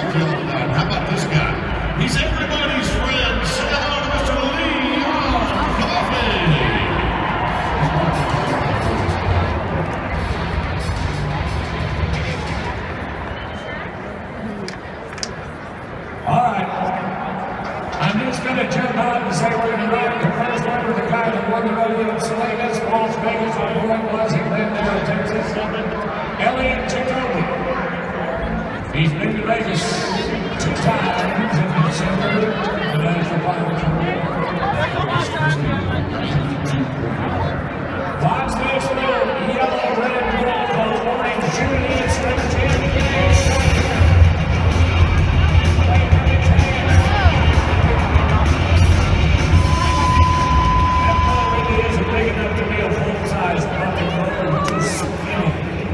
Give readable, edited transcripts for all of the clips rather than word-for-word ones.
y'all tonight. How about this guy? He's everybody's friend. Say hello to Mr. Lee Coffee. All right. I'm just going to jump out and say we're going to ride the first one with the guy that won the rodeo in Salinas, Las Vegas, on who it was. He lived there in Texas. Elliot Jacoby. He's been to Vegas 2 times in December. And that is the final. Watch this little yellow, red, gold, orange, Julian Slim Jim. Big enough to be a full-size bucket motor, too skinny.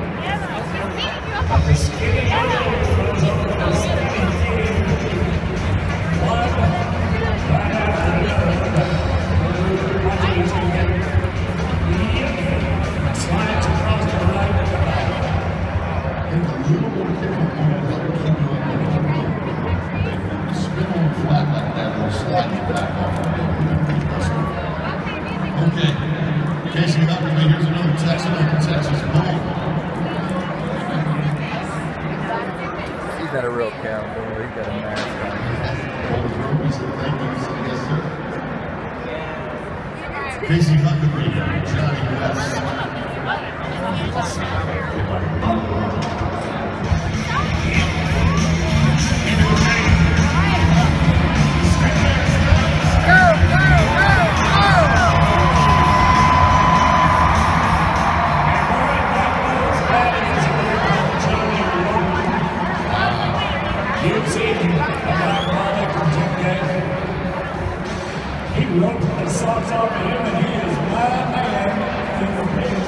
The skinny motor goes over the skinny thing. One right after another. Slides across the right and the back. It's a little more difficult to keep you up. Spin on flat like that, will slide you back off of it. Okay. Casey Huckabee, here's another Texan on the Texas Bull. He's not a real cowboy, he's got a mask on. Casey Huckabee, Johnny West. He wrote the socks off of him, and he is my man in the race.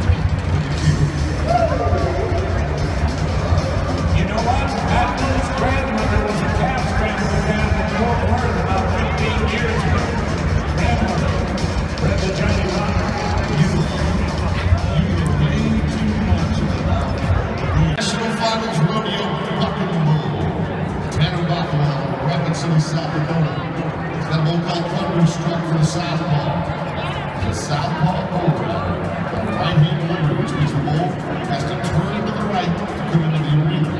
You know what? Adam's grandmother was a calf scrambler down in Fort Worth about 15 years ago. Grandmother, read the Johnny Rocker. You know way too much about National Finals Rodeo Bucking Bull. Tanner Bockwell, Rapid City, South Dakota. That bull called Thunderstruck for the southpaw. The southpaw bull rider, the right-hand lever, which means the bull has to turn to the right to come into the arena.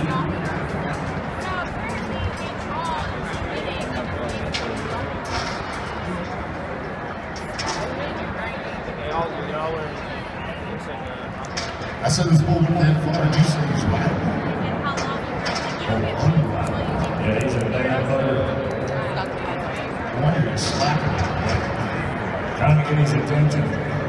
I said this bull went that far, and you said he's right. Yeah, he's a damn butter. Why are you slapping? Trying to get his attention.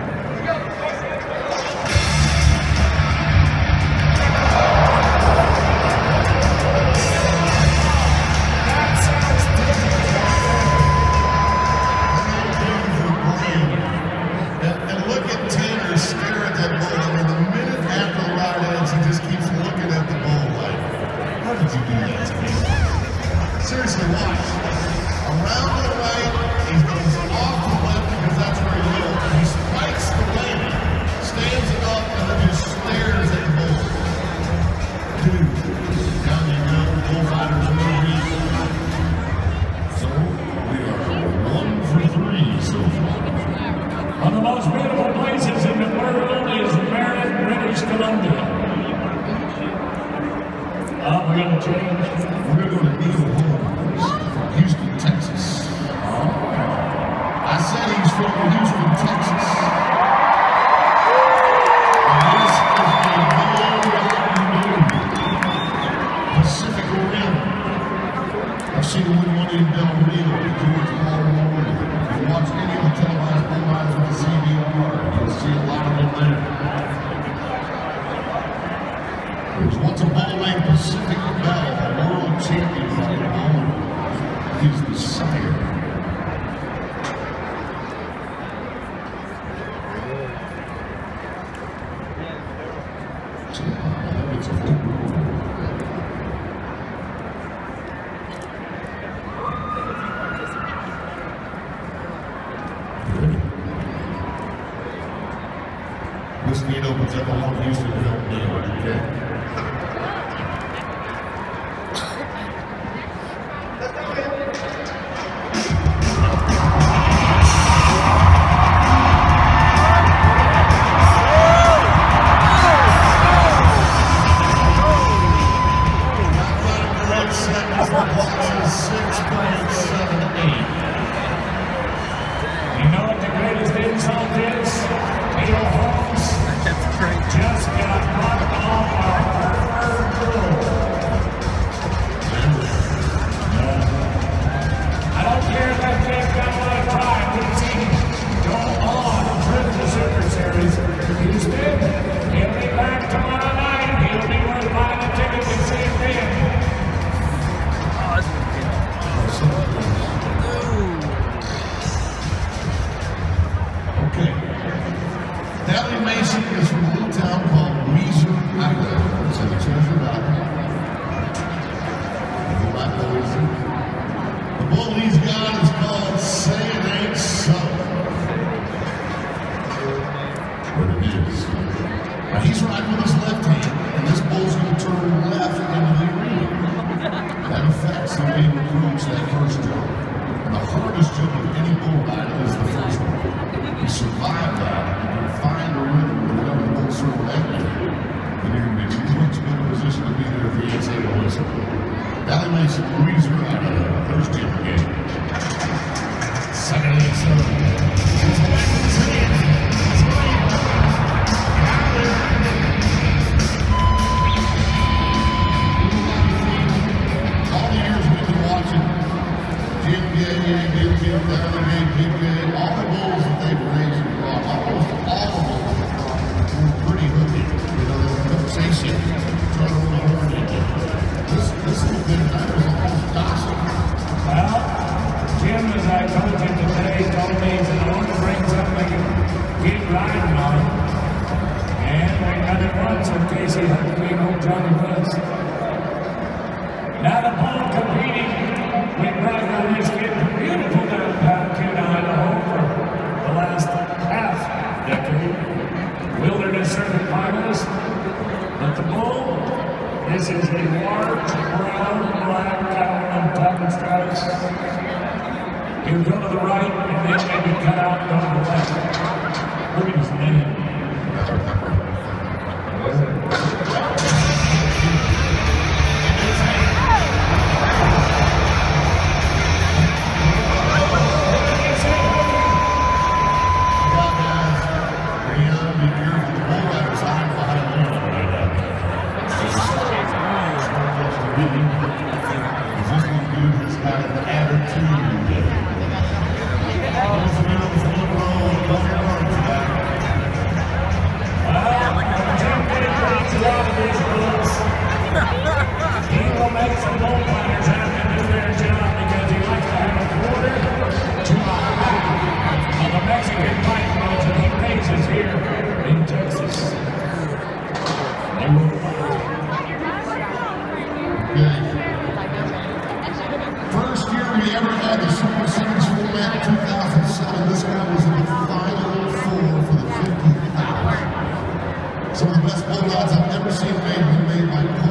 And look at Tanner stare at that bull. I mean, the minute after the ride ends, he just keeps looking at the bull like, how did you do that to me? Seriously, watch. Around the right, he goes off the left because that's where he lives. He spikes the lane, stands it up, and then just stares at the bull. Dude, down you go, bullfighters movie. So, we are 1 for 3 so far. One of the most beautiful places in the world is Merritt, British Columbia. We're going to change. We're going to go to Neil Holmes from Houston, Texas. I said he's from Houston, Texas. And this is the Pacific Rim. I've seen him win one in Del Rio, George Paul Memorial. If you watch any of the televised bull rides with the CBR, you'll see a lot of them there. There was once a bull named Pacific Bell, a world champion in bull. He's the sire. It's a full This gate opens up along Houston Hill, okay? finally squeeze her out of the first Jim game. Second inning, so it's back to the team. All the years we've been watching Jim Gay, Jim Gay, all the bulls that they've raised and brought, almost all of them were pretty hooky. You know, they were chasing, trying to run over this little bit of that was almost docile. Well, Jim, as I told you today, told me that I want to bring something to keep riding on. And we got it once in Casey Huckabee and old Johnny Woods. Now the bull competing, we brought on this kid from beautiful downtown Kenai, Idaho for the last half decade. Wilderness Circuit finalist. But the bull, this is a large brown black cow on top of stripes. He'll go to the right and then maybe cut out and go to the left. Look at his name. First year we ever had the Super Series format in 2007. This guy was in the final four for the 50,000. Some of the best bull odds I've ever seen made by